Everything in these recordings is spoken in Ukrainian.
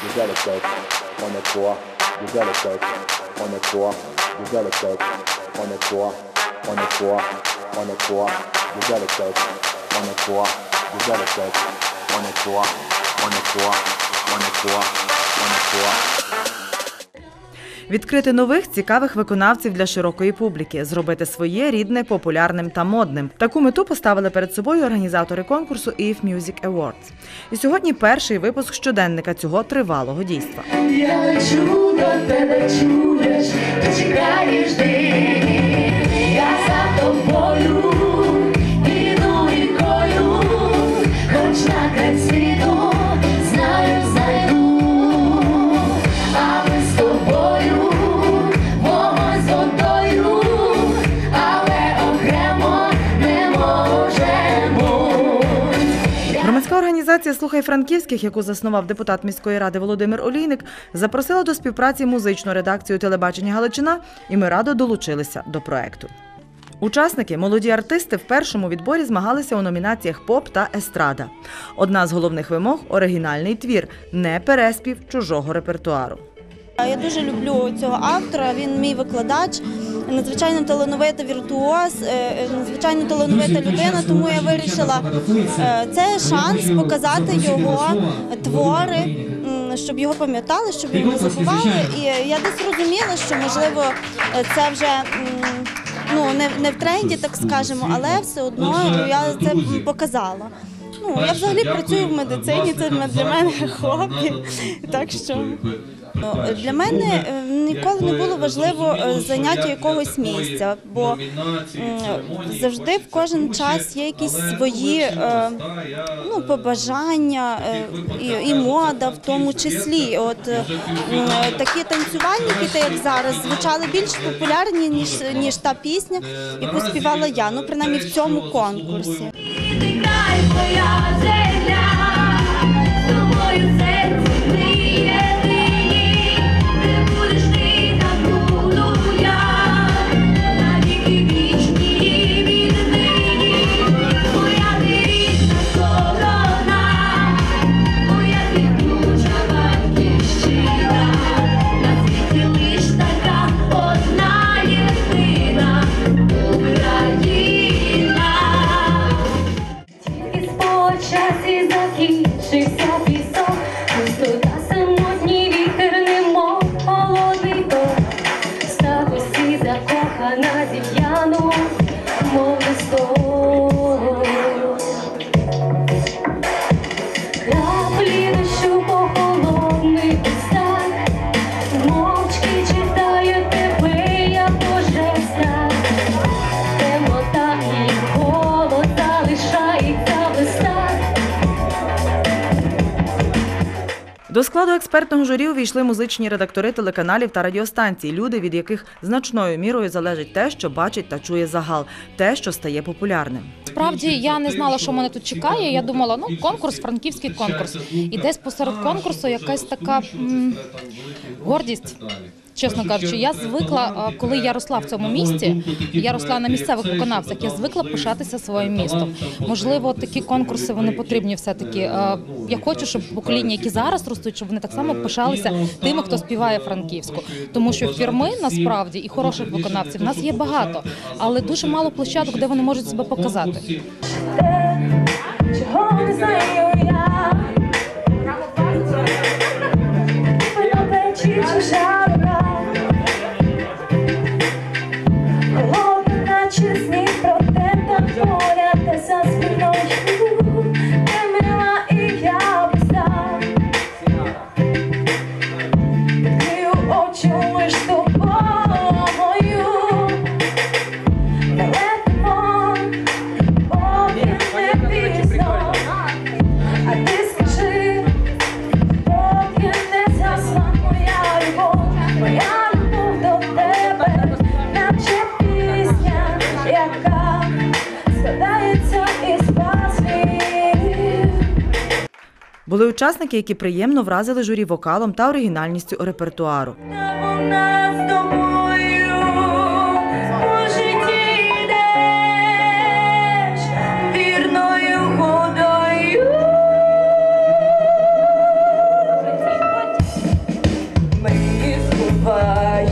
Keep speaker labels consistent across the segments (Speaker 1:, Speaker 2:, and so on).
Speaker 1: déjà le sexe, on est quoi, déjà le sexe, on est quoi, déjà le sexe, on est quoi, on est quoi, on est quoi, déjà le sexe, on est quoi, déjà le sexe, on est quoi, on est quoi, on est quoi, on est quoi.
Speaker 2: Відкрити нових, цікавих виконавців для широкої публіки, зробити своє рідне популярним та модним. Таку мету поставили перед собою організатори конкурсу IF Music Awards. І сьогодні перший випуск щоденника цього тривалого дійства.
Speaker 3: Я лечу до тебе, чуєш, ти чекаєш день, я за тобою, іду рікою, хоч на край світу, знаю, знайду.
Speaker 2: Громадська організація «Слухай франківських», яку заснував депутат міської ради Володимир Олійник, запросила до співпраці музичну редакцію телебачення «Галичина», і ми радо долучилися до проекту. Учасники – молоді артисти в першому відборі змагалися у номінаціях «Поп» та «Естрада». Одна з головних вимог – оригінальний твір, не переспів чужого репертуару.
Speaker 4: Я дуже люблю цього автора, він мій викладач, надзвичайно талановита віртуоз, надзвичайно талановита людина, тому я вирішила, це шанс показати його твори, щоб його пам'ятали, щоб його не забували. І я десь розуміла, що, можливо, це вже не в тренді, так скажемо, але все одно я це показала. Я взагалі працюю в медицині, це для мене хобі, так що... Для мене ніколи не було важливо заняття якогось місця, бо завжди в кожен час є якісь свої побажання і мода в тому числі. От такі танцювальники, як зараз, звучали більш популярні, ніж та пісня, яку співала я, принаймні в цьому конкурсі.
Speaker 2: До складу експертного журі увійшли музичні редактори телеканалів та радіостанцій, люди, від яких значною мірою залежить те, що бачить та чує загал, те, що стає популярним.
Speaker 5: Справді, я не знала, що мене тут чекає. Я думала, конкурс, франківський конкурс. І десь посеред конкурсу якась така гордість. Чесно кажучи, я звикла, коли я росла в цьому місті, я росла на місцевих виконавцях, я звикла пишатися своїм містом. Можливо, такі конкурси, вони потрібні все-таки. Я хочу, щоб покоління, які зараз ростуть, щоб вони так само пишалися тими, хто співає франківську. Тому що фірми, насправді, і хороших виконавців в нас є багато, але дуже мало площадок, де вони можуть себе показати.
Speaker 3: Чого не знаю я, чесні протета порятися спиною, не мила і я писав, ти у очі лиш тобою, телефон, поки не пізно, а ти скажи, поки не згасла моя любов, моя любов до тебе, наче пісня, яка складається із слів.
Speaker 2: Були учасники, які приємно вразили журі вокалом та оригінальністю репертуару.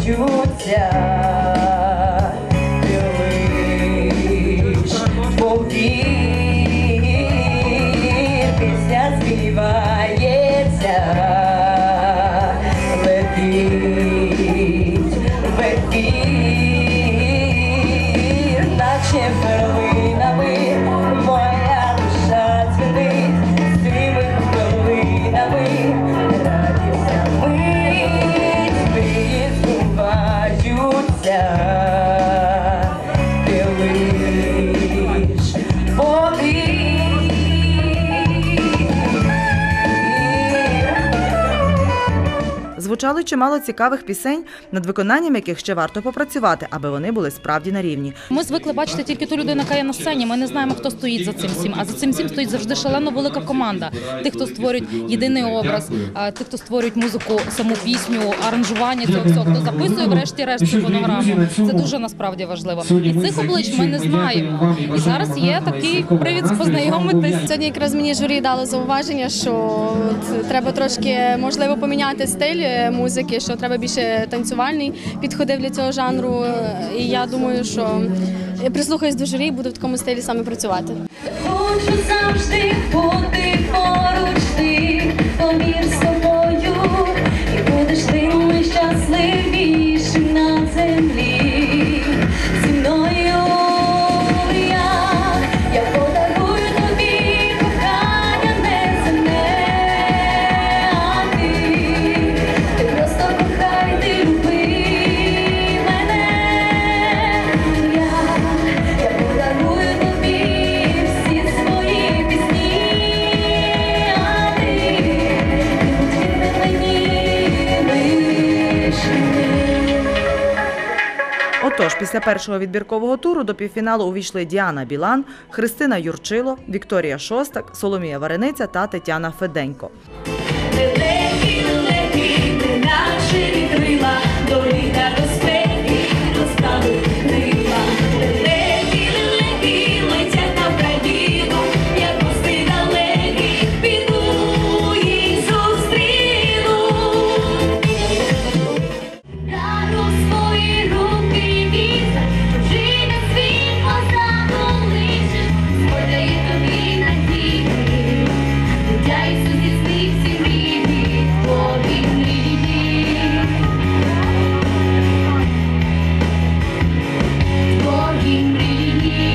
Speaker 6: здуваються, ти лиш повір, пісня співається, летить в ефір, наче перлинами моя душа дзвенить, з тими хвилинами радісна мить, мрії збуваються, ти лиш повір.
Speaker 2: Звучало чимало цікавих пісень, над виконанням яких ще варто попрацювати, аби вони були справді на рівні.
Speaker 5: Ми звикли бачити тільки ту людину, яка є на сцені. Ми не знаємо, хто стоїть за цим всім. А за цим всім стоїть завжди шалено велика команда. Тих, хто створюють єдиний образ, тих, хто створюють музику, саму пісню, аранжування цього всього, хто записує врешті-решт цю фонограму. Це дуже насправді важливо. І цих облич ми не знаємо. І зараз є такий привід познайомитись.
Speaker 7: Сьогодні якраз мені журі дало зауваження, що треба трошки, можливо, поміняти стиль музики, що треба більше танцювальний підходив для цього жанру. І я думаю, що я прислухаюсь до журі і буду в такому стилі саме працювати.
Speaker 3: Хочу завжди бути поруч ти, повір собою, і будеш ти найщасливішим на землі. Зі мною я подарую тобі кохання неземне, а ти просто кохай, ти люби мене. Я подарую тобі всі свої пісні, а ти будь мені лиш мені.
Speaker 2: Отож, після першого відбіркового туру до півфіналу увійшли Діана Білан, Христина Юрчило, Вікторія Шостак, Соломія Варениця та Тетяна Феденько.
Speaker 3: Легкі, наче вітрила, до літа до спеки розправи крила. Легкі, летять на Україну, як гости далекі, піду їх зустріну. Дару свої руки вітер, чужине світ позаду лише, сподає тобі надії, дитя Ісус здійснив всі мрії, твої мрії, твої мрії.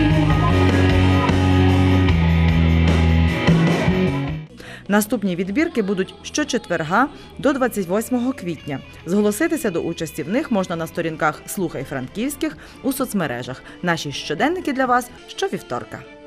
Speaker 2: Наступні відбірки будуть щочетверга до 28 квітня. Зголоситися до участі в них можна на сторінках «Слухай Франківських» у соцмережах. Наші щоденники для вас щовівторка.